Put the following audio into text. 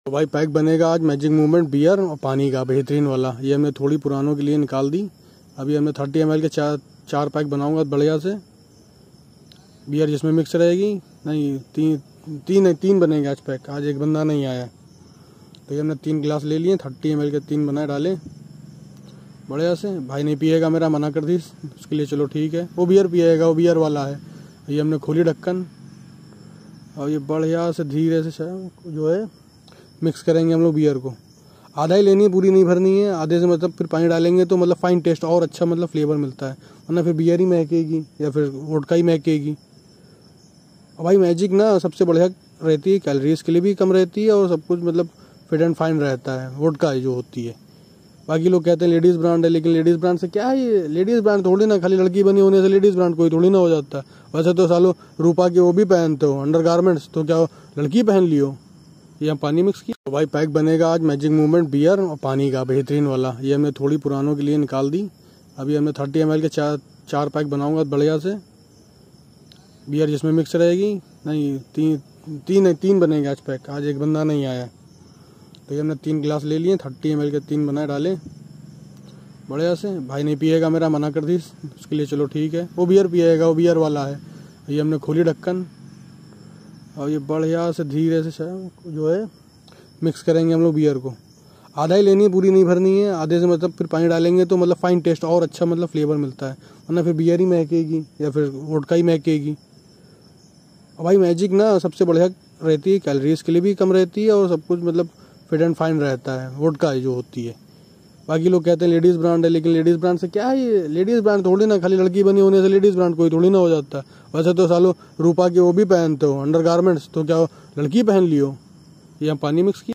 तो भाई पैक बनेगा आज मैजिक मूवमेंट बियर और पानी का बेहतरीन वाला। ये हमने थोड़ी पुरानों के लिए निकाल दी। अभी हमने 30 ml के चार पैक बनाऊंगा बढ़िया से बियर, जिसमें मिक्स रहेगी। नहीं तीन बनेंगे आज पैक। आज एक बंदा नहीं आया तो ये हमने 3 गिलास ले लिए। 30 ml के 3 बनाए डाले बढ़िया से। भाई नहीं पिएगा, मेरा मना कर दी उसके लिए। चलो ठीक है, वो बियर पिएगा, वो बियर वाला है। ये हमने खोली ढक्कन और ये बढ़िया से धीरे से जो है मिक्स करेंगे हम लोग बियर को। आधा ही लेनी है, पूरी नहीं भरनी है। आधे से मतलब फिर पानी डालेंगे तो मतलब फाइन टेस्ट और अच्छा मतलब फ्लेवर मिलता है, वरना फिर बियर ही महकेगी या फिर वोडका ही महकेगी। और भाई मैजिक ना सबसे बढ़िया रहती है, कैलोरीज के लिए भी कम रहती है और सब कुछ मतलब फिट एंड फाइन रहता है वोडका जो होती है। बाकी लोग कहते हैं लेडीज़ ब्रांड है, लेकिन लेडीज़ ब्रांड से क्या है, ये लेडीज़ ब्रांड थोड़ी ना, खाली लड़की बनी होने से लेडीज़ ब्रांड कोई थोड़ी ना हो जाता है। वैसे तो सालों रूपा के वो भी पहनते हो अंडर गारमेंट्स, तो क्या लड़की पहन लियो। ये हम पानी मिक्स किया। तो भाई पैक बनेगा आज मैजिक मूवमेंट बियर और पानी का बेहतरीन वाला। ये हमने थोड़ी पुरानों के लिए निकाल दी। अभी हमने 30 ml के चार पैक बनाऊंगा बढ़िया से बियर, जिसमें मिक्स रहेगी। नहीं तीन बनेंगे आज पैक। आज एक बंदा नहीं आया तो ये हमने 3 गिलास ले लिए। 30 ml के 3 बनाए डाले बढ़िया से। भाई नहीं पिएगा, मेरा मना कर दी उसके लिए। चलो ठीक है, वो बियर पिएगा, वो बियर वाला है। ये हमने खोली ढक्कन और ये बढ़िया से धीरे से जो है मिक्स करेंगे हम लोग बियर को। आधा ही लेनी है, पूरी नहीं भरनी है। आधे से मतलब फिर पानी डालेंगे तो मतलब फाइन टेस्ट और अच्छा मतलब फ्लेवर मिलता है, वरना फिर बियर ही महकेगी या फिर वोडका ही महकेगी। और भाई मैजिक ना सबसे बढ़िया रहती है, कैलोरीज के लिए भी कम रहती है और सब कुछ मतलब फिट एंड फाइन रहता है वोडका जो होती है। बाकी लोग कहते हैं लेडीज़ ब्रांड है, लेकिन लेडीज़ ब्रांड से क्या है, ये लेडीज़ ब्रांड थोड़ी ना, खाली लड़की बनी होने से लेडीज़ ब्रांड कोई थोड़ी ना हो जाता है। वैसे तो सालों रूपा के वो भी पहनते हो अंडर गारमेंट्स, तो क्या लड़की पहन लियो। ये हम पानी मिक्स किया।